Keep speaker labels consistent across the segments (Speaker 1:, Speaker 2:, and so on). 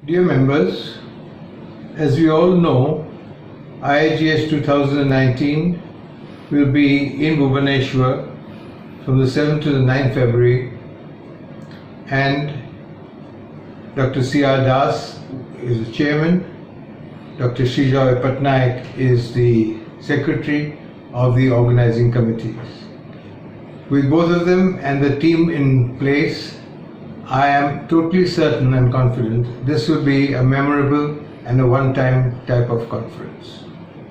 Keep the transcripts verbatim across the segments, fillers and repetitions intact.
Speaker 1: Dear members, as we all know, I A G E S two thousand nineteen will be in Bhubaneswar from the seventh to the ninth February, and Doctor C R Das is the chairman, Doctor Srijoy Patnaik is the secretary of the organizing committees. With both of them and the team in place, I am totally certain and confident this will be a memorable and a one-time type of conference.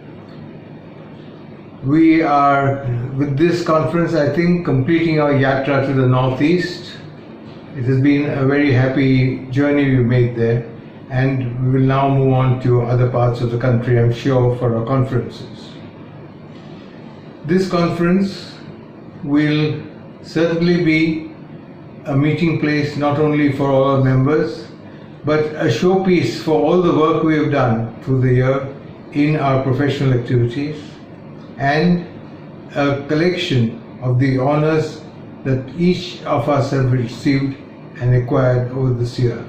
Speaker 1: We are, with this conference, I think, completing our yatra to the northeast. It has been a very happy journey we made there, and we will now move on to other parts of the country, I'm sure, for our conferences. This conference will certainly be a meeting place not only for all our members, but a showpiece for all the work we have done through the year in our professional activities, and a collection of the honors that each of us have received and acquired over this year.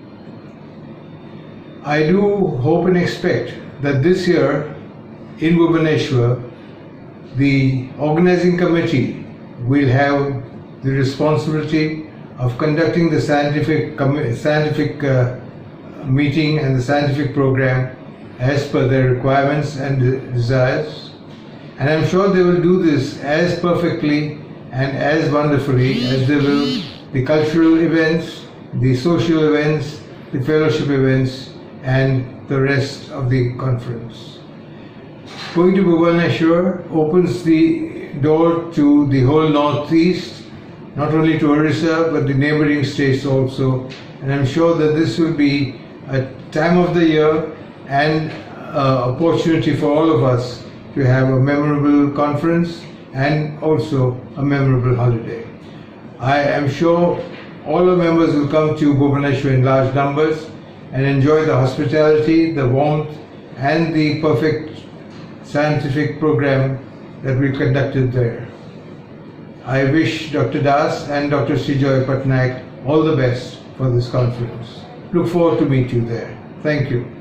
Speaker 1: I do hope and expect that this year in Bhubaneswar, the organizing committee will have the responsibility of conducting the scientific scientific uh, meeting and the scientific program as per their requirements and desires. And I'm sure they will do this as perfectly and as wonderfully as they will the cultural events, the social events, the fellowship events, and the rest of the conference. Going to Bhubaneswar opens the door to the whole northeast, not only to Orissa but the neighboring states also, and I'm sure that this will be a time of the year and an opportunity for all of us to have a memorable conference and also a memorable holiday. I am sure all the members will come to Bhubaneswar in large numbers and enjoy the hospitality, the warmth, and the perfect scientific program that we conducted there. I wish Doctor Das and Doctor Srijoy Patnaik all the best for this conference. Look forward to meet you there. Thank you.